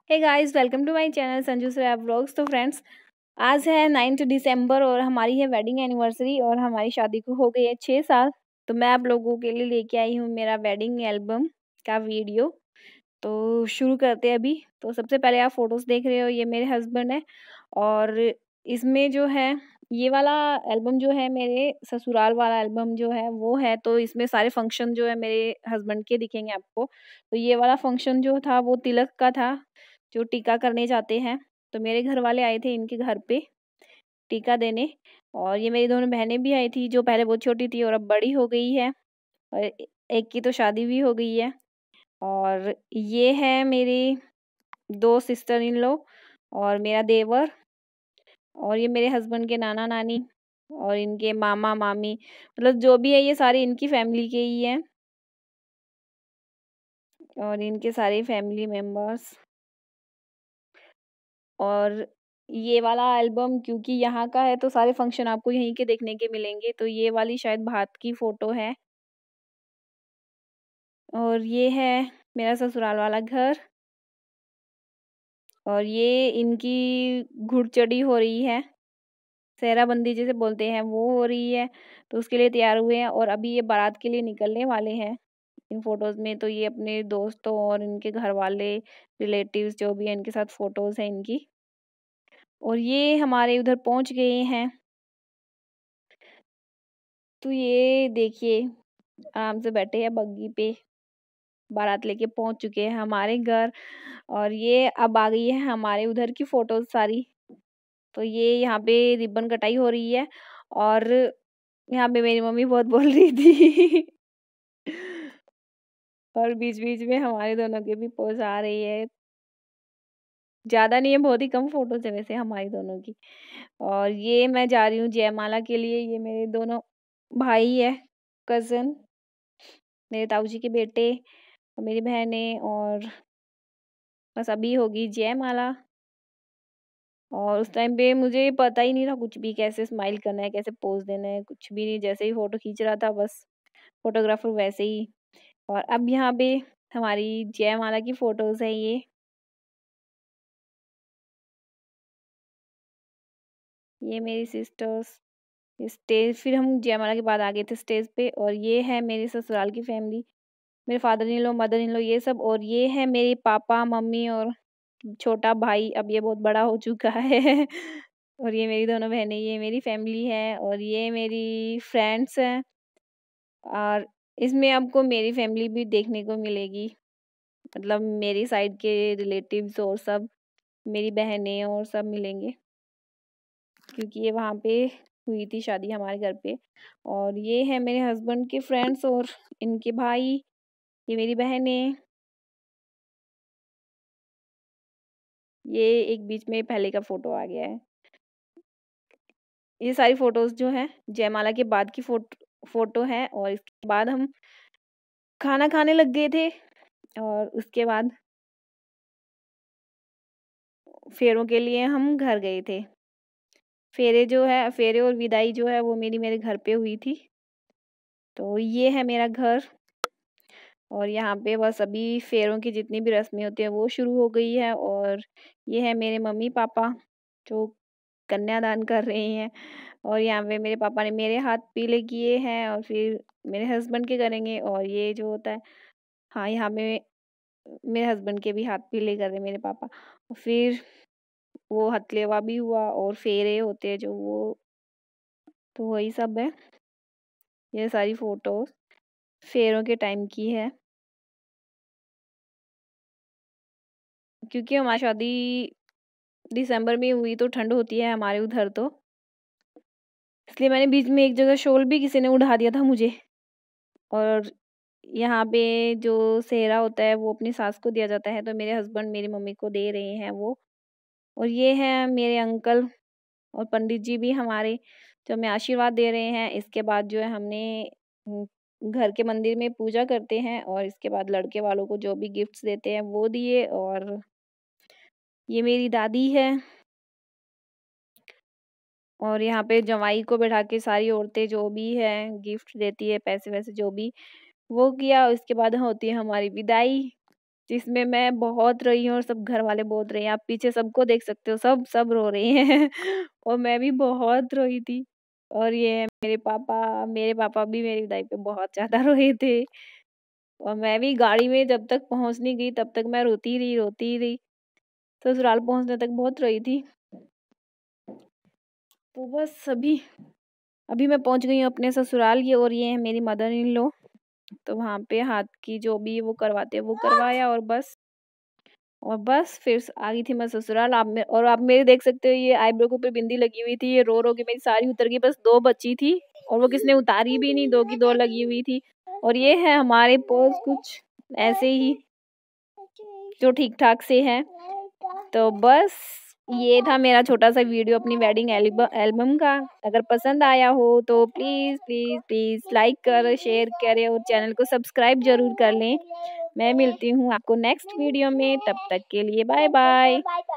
Hey guys, welcome to my channel Sanju Shreya vlogs. तो friends, आज है 9 दिसंबर और हमारी है वेडिंग एनिवर्सरी और हमारी शादी को हो गई है 6 साल। तो मैं आप लोगों के लिए लेके आई हूँ मेरा वेडिंग एल्बम का वीडियो। तो शुरू करते हैं अभी। तो सबसे पहले आप फोटोज देख रहे हो, ये मेरे हस्बैंड है और इसमें जो है ये वाला एल्बम जो है मेरे ससुराल वाला एल्बम जो है वो है। तो इसमें सारे फंक्शन जो है मेरे हस्बैंड के दिखेंगे आपको। तो ये वाला फंक्शन जो था वो तिलक का था, जो टीका करने जाते हैं। तो मेरे घर वाले आए थे इनके घर पे टीका देने, और ये मेरी दोनों बहनें भी आई थी, जो पहले बहुत छोटी थी और अब बड़ी हो गई है, और एक की तो शादी भी हो गई है। और ये है मेरी दो सिस्टर इन लॉ और मेरा देवर, और ये मेरे हस्बैंड के नाना नानी और इनके मामा मामी, मतलब जो भी है ये सारे इनकी फैमिली के ही हैं और इनके सारे फैमिली मेंबर्स। और ये वाला एल्बम क्योंकि यहाँ का है तो सारे फंक्शन आपको यहीं के देखने के मिलेंगे। तो ये वाली शायद भात की फोटो है, और ये है मेरा ससुराल वाला घर, और ये इनकी घुड़चढ़ी हो रही है, सेहराबंदी जिसे बोलते हैं वो हो रही है। तो उसके लिए तैयार हुए हैं और अभी ये बारात के लिए निकलने वाले हैं इन फोटोज में। तो ये अपने दोस्तों और इनके घर वाले रिलेटिव्स जो भी है इनके साथ फोटोज हैं इनकी। और ये हमारे उधर पहुंच गए हैं। तो ये देखिए आराम से बैठे हैं बग्गी पे, बारात लेके पहुंच चुके हैं हमारे घर। और ये अब आ गई है हमारे उधर की फोटोज सारी। तो ये यहाँ पे रिबन कटाई हो रही है और यहाँ पे मेरी मम्मी बहुत बोल रही थी और बीच बीच में हमारे दोनों के भी पोज आ रही है। ज्यादा नहीं है, बहुत ही कम फोटोज है वैसे हमारी दोनों की। और ये मैं जा रही हूँ जयमाला के लिए। ये मेरे दोनों भाई है, कजन, मेरे ताऊ जी के बेटे और मेरी बहनें, और बस अभी होगी जयमाला। और उस टाइम पे मुझे पता ही नहीं था कुछ भी, कैसे स्माइल करना है, कैसे पोज देना है, कुछ भी नहीं। जैसे ही फोटो खींच रहा था बस फोटोग्राफर वैसे ही। और अब यहाँ पे हमारी जयमाला की फोटोज है ये मेरी सिस्टर्स। स्टेज फिर हम जयमाला के बाद आ गए थे स्टेज पे। और ये है मेरे ससुराल की फैमिली, मेरे father in low, mother in लो, ये सब। और ये है मेरे पापा मम्मी और छोटा भाई, अब ये बहुत बड़ा हो चुका है और ये मेरी दोनों बहनें, ये मेरी फैमिली है और ये मेरी फ्रेंड्स हैं। और इसमें आपको मेरी फैमिली भी देखने को मिलेगी, मतलब मेरी साइड के रिलेटिव्स और सब, मेरी बहनें और सब मिलेंगे, क्योंकि ये वहाँ पे हुई थी शादी हमारे घर पे। और ये है मेरे हस्बैंड के फ्रेंड्स और इनके भाई, ये मेरी बहनें। ये एक बीच में पहले का फोटो आ गया है। ये सारी फोटोज जो है जयमाला के बाद की फोटो है। और इसके बाद हम खाना खाने लग गए थे और उसके बाद फेरों के लिए हम घर गए थे। फेरे जो है, फेरे और विदाई जो है वो मेरे घर पे हुई थी। तो ये है मेरा घर, और यहाँ पे बस अभी फेरों की जितनी भी रस्में होती है वो शुरू हो गई है। और ये है मेरे मम्मी पापा जो कन्यादान कर रहे हैं। और यहाँ पे मेरे पापा ने मेरे हाथ पीले किए हैं और फिर मेरे हस्बैंड के करेंगे। और ये जो होता है, हाँ, यहाँ पे मेरे हस्बैंड के भी हाथ पीले कर रहे हैं मेरे पापा। और फिर वो हथलेवा भी हुआ और फेरे होते हैं जो वो, तो वही सब है। ये सारी फोटो फेरों के टाइम की है, क्योंकि हमारी शादी दिसंबर में हुई तो ठंड होती है हमारे उधर, तो इसलिए मैंने बीच में एक जगह शॉल भी किसी ने उड़ा दिया था मुझे। और यहाँ पे जो सेहरा होता है वो अपनी सास को दिया जाता है, तो मेरे हस्बैंड मेरी मम्मी को दे रहे हैं वो। और ये है मेरे अंकल और पंडित जी भी हमारे, जो हमें आशीर्वाद दे रहे हैं। इसके बाद जो है हमने घर के मंदिर में पूजा करते हैं और इसके बाद लड़के वालों को जो भी गिफ्ट्स देते हैं वो दिए। और ये मेरी दादी है, और यहाँ पे जमाई को बैठा के सारी औरतें जो भी है गिफ्ट देती है, पैसे वैसे जो भी वो किया। उसके बाद होती है हमारी विदाई, जिसमें मैं बहुत रोई हूँ और सब घर वाले बहुत रहे हैं। आप पीछे सबको देख सकते हो, सब रो रहे हैं और मैं भी बहुत रोई थी। और ये है मेरे पापा भी मेरी विदाई पे बहुत ज़्यादा रोए थे और मैं भी गाड़ी में जब तक पहुँच नहीं गई तब तक मैं रोती ही रही। ससुराल पहुँचने तक बहुत रोई थी। तो बस अभी मैं पहुँच गई हूँ अपने ससुराल। ये और ये है मेरी मदर इन लॉ। तो वहाँ पे हाथ की जो भी वो करवाते हैं वो करवाया और बस फिर आ गई थी मैं ससुराल। आप मेरे देख सकते हो ये आईब्रो के ऊपर बिंदी लगी हुई थी। ये रो रो के मेरी सारी उतर गई, बस 2 बची थी और वो किसने उतारी भी नहीं, 2 की 2 लगी हुई थी। और ये है हमारे पर्स कुछ ऐसे ही जो ठीक-ठाक से है। तो बस ये था मेरा छोटा-सा वीडियो अपनी वेडिंग एल्बम का। अगर पसंद आया हो तो प्लीज़ लाइक करें, शेयर करें और चैनल को सब्सक्राइब ज़रूर कर लें। मैं मिलती हूँ आपको नेक्स्ट वीडियो में, तब तक के लिए बाय बाय।